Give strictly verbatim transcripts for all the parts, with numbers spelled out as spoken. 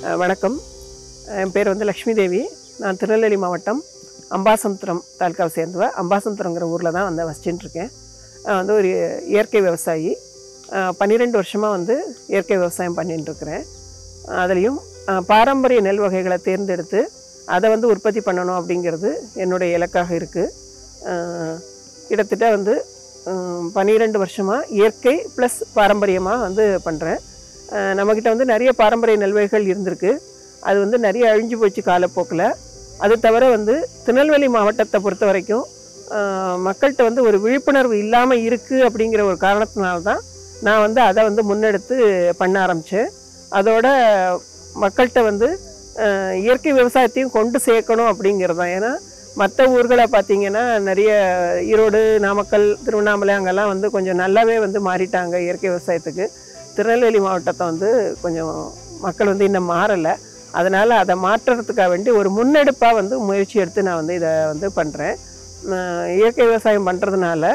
வணக்கம். என் பேர் வந்து லக்ஷ்மி தேவி. நான் திருநெல்வேலி மாவட்டம் அம்பாசமுத்திரம் தாலுக்காவை சேர்ந்தவ. அம்பாசமுத்திரங்கிற ஊரில் தான் வந்து வசிச்சுட்டு இருக்கேன். நான் வந்து ஒரு இயற்கை விவசாயி. பன்னிரெண்டு வருஷமாக வந்து இயற்கை விவசாயம் பண்ணிட்டு இருக்கிறேன். அதுலேயும் பாரம்பரிய நெல் வகைகளை தேர்ந்தெடுத்து அதை வந்து உற்பத்தி பண்ணணும் அப்படிங்கிறது என்னுடைய இலக்காக இருக்குது. கிட்டத்தட்ட வந்து பன்னிரெண்டு வருஷமாக இயற்கை ப்ளஸ் பாரம்பரியமாக வந்து பண்ணுறேன். நம்மக்கிட்ட வந்து நிறைய பாரம்பரிய நெல்வகைகள் இருந்திருக்கு. அது வந்து நிறைய அழிஞ்சு போச்சு காலப்போக்கில். அது தவிர வந்து திருநெல்வேலி மாவட்டத்தை பொறுத்த வரைக்கும் மக்கள்கிட்ட வந்து ஒரு விழிப்புணர்வு இல்லாமல் இருக்குது அப்படிங்கிற ஒரு காரணத்தினால்தான் நான் வந்து அதை வந்து முன்னெடுத்து பண்ண ஆரம்பித்தேன். அதோட மக்கள்கிட்ட வந்து இயற்கை விவசாயத்தையும் கொண்டு சேர்க்கணும் அப்படிங்கிறது தான். ஏன்னா மற்ற ஊர்களை பார்த்திங்கன்னா நிறைய ஈரோடு, நாமக்கல், திருவண்ணாமலை அங்கெல்லாம் வந்து கொஞ்சம் நல்லாவே வந்து மாறிட்டாங்க இயற்கை விவசாயத்துக்கு. திருநெல்வேலி மாவட்டத்தை வந்து கொஞ்சம் மக்கள் வந்து இன்னும் மாறலை. அதனால் அதை மாற்றுறதுக்காக வேண்டி ஒரு முன்னெடுப்பாக வந்து முயற்சி எடுத்து நான் வந்து இதை வந்து பண்ணுறேன். இயற்கை விவசாயம் பண்ணுறதுனால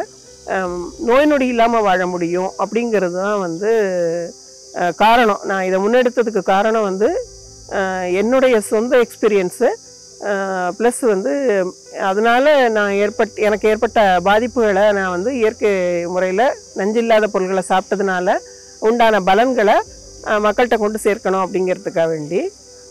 நோய் நொடி இல்லாமல் வாழ முடியும் அப்படிங்கிறது தான் வந்து காரணம். நான் இதை முன்னெடுத்ததுக்கு காரணம் வந்து என்னுடைய சொந்த எக்ஸ்பீரியன்ஸு ப்ளஸ் வந்து அதனால் நான் ஏற்பட் எனக்கு ஏற்பட்ட பாதிப்புகளை நான் வந்து இயற்கை முறையில் நஞ்சில்லாத பொருட்களை சாப்பிட்டதுனால உண்டான பலன்களை மக்கள்கிட்ட கொண்டு சேர்க்கணும் அப்படிங்கிறதுக்காக வேண்டி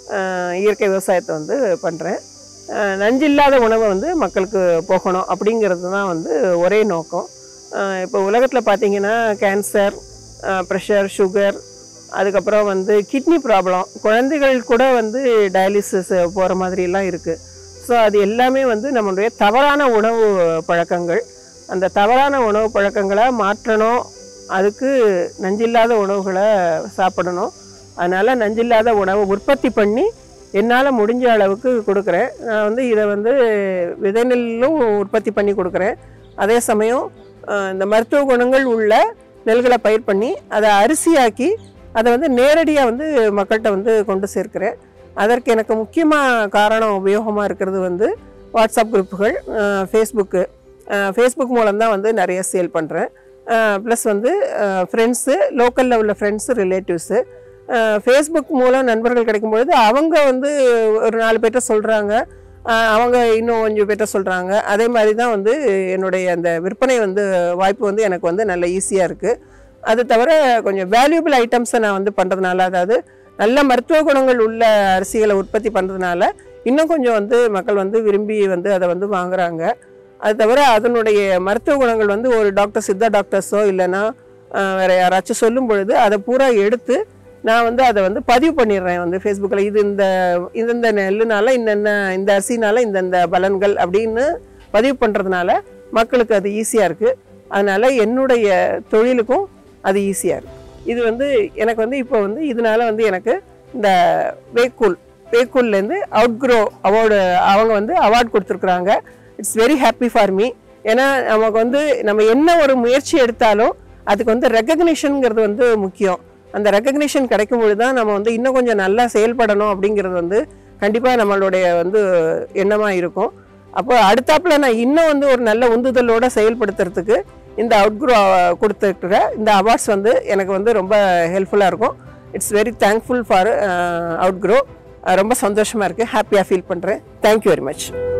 இயற்கை விவசாயத்தை வந்து பண்ணுறேன். நஞ்சில்லாத உணவை வந்து மக்களுக்கு போகணும் அப்படிங்கிறது தான் வந்து ஒரே நோக்கம். இப்போ உலகத்தில் பார்த்திங்கன்னா கேன்சர், ப்ரெஷர், சுகர், அதுக்கப்புறம் வந்து கிட்னி ப்ராப்ளம், குழந்தைகள் கூட வந்து டயாலிசிஸ் போகிற மாதிரிலாம் இருக்குது. ஸோ அது எல்லாமே வந்து நம்மளுடைய தவறான உணவு பழக்கங்கள். அந்த தவறான உணவு பழக்கங்களை மாற்றணும். அதுக்கு நஞ்சில்லாத உணவுகளை சாப்பிடணும். அதனால் நஞ்சில்லாத உணவை உற்பத்தி பண்ணி என்னால் முடிஞ்ச அளவுக்கு கொடுக்குறேன். நான் வந்து இதை வந்து விதை நெல்லும் உற்பத்தி பண்ணி கொடுக்குறேன். அதே சமயம் இந்த மருத்துவ குணங்கள் உள்ள நெல்களை பயிர் பண்ணி அதை அரிசியாக்கி அதை வந்து நேரடியாக வந்து மக்கள்கிட்ட வந்து கொண்டு சேர்க்கிறேன். அதற்கு எனக்கு முக்கியமாக காரணம் உபயோகமாக இருக்கிறது வந்து வாட்ஸ்அப் குரூப்புகள், ஃபேஸ்புக்கு. ஃபேஸ்புக் மூலம்தான் வந்து நிறைய சேல் பண்ணுறேன். ப்ளஸ் வந்து ஃப்ரெண்ட்ஸு, லோக்கலில் உள்ள ஃப்ரெண்ட்ஸு, ரிலேட்டிவ்ஸு. ஃபேஸ்புக் மூலம் நண்பர்கள் கிடைக்கும்பொழுது அவங்க வந்து ஒரு நாலு பேர்கிட்ட சொல்கிறாங்க, அவங்க இன்னும் கொஞ்சம் பேர்கிட்ட சொல்கிறாங்க. அதே மாதிரி தான் வந்து என்னுடைய அந்த விற்பனை வந்து வாய்ப்பு வந்து எனக்கு வந்து நல்ல ஈஸியாக இருக்குது. அது தவிர கொஞ்சம் வேல்யூபிள் ஐட்டம்ஸை நான் வந்து பண்ணுறதுனால, அதாவது நல்ல மருத்துவ குணங்கள் உள்ள அரிசிகளை உற்பத்தி பண்ணுறதுனால இன்னும் கொஞ்சம் வந்து மக்கள் வந்து விரும்பி வந்து அதை வந்து வாங்குகிறாங்க. அது தவிர அதனுடைய மருத்துவ குணங்கள் வந்து ஒரு டாக்டர், சித்தா டாக்டர்ஸோ இல்லைன்னா வேறு யாராச்சும் சொல்லும் பொழுது அதை பூரா எடுத்து நான் வந்து அதை வந்து பதிவு பண்ணிடுறேன் வந்து ஃபேஸ்புக்கில். இது இந்த இந்தந்த நெல்லுனால இன்னென்ன, இந்த அரிசினால இந்தந்த பலன்கள் அப்படின்னு பதிவு பண்ணுறதுனால மக்களுக்கு அது ஈஸியாக இருக்குது. அதனால் என்னுடைய தொழிலுக்கும் அது ஈஸியாக இருக்குது. இது வந்து எனக்கு வந்து இப்போ வந்து இதனால வந்து எனக்கு இந்த வேக்கூல் வேக்கூல்லேருந்து அவுட்க்ரோ அவார்டு அவங்க வந்து அவார்டு கொடுத்துருக்குறாங்க. It's very happy for me. ஏன்னா நமக்கு வந்து நம்ம என்ன ஒரு முயற்சி எடுத்தாலும் அதுக்கு வந்து ரெக்கக்னிஷனுங்கிறது வந்து முக்கியம். அந்த ரெக்கக்னிஷன் கிடைக்கும்பொழுது தான் நம்ம வந்து இன்னும் கொஞ்சம் நல்லா செயல்படணும் அப்படிங்கிறது வந்து கண்டிப்பாக நம்மளுடைய வந்து எண்ணமாக இருக்கும். அப்போ அடுத்தாப்பில் நான் இன்னும் வந்து ஒரு நல்ல உந்துதலோடு செயல்படுத்துறதுக்கு இந்த அவுட்க்ரோ கொடுத்துருக்குற இந்த அவார்ட்ஸ் வந்து எனக்கு வந்து ரொம்ப ஹெல்ப்ஃபுல்லாக இருக்கும். It's very thankful for outgrow. ரொம்ப சந்தோஷமாக இருக்குது, ஹாப்பியாக ஃபீல் பண்ணுறேன். Thank you very much.